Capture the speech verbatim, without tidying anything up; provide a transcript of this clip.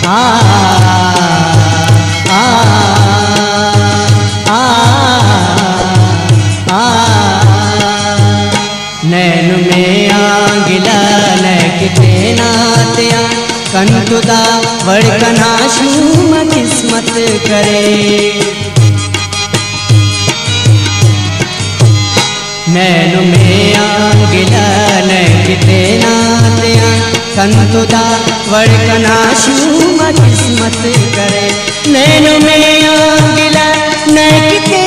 आ आ आ आ नैन में आंगिला नैकिते नात्या कंतुदा वड़कना शूम किस्मत करे। नैन में आंगिला नैकिते नात्या कंतुदा वड़कना शूम किस्मत करे। नैन में आंगिला नैकिते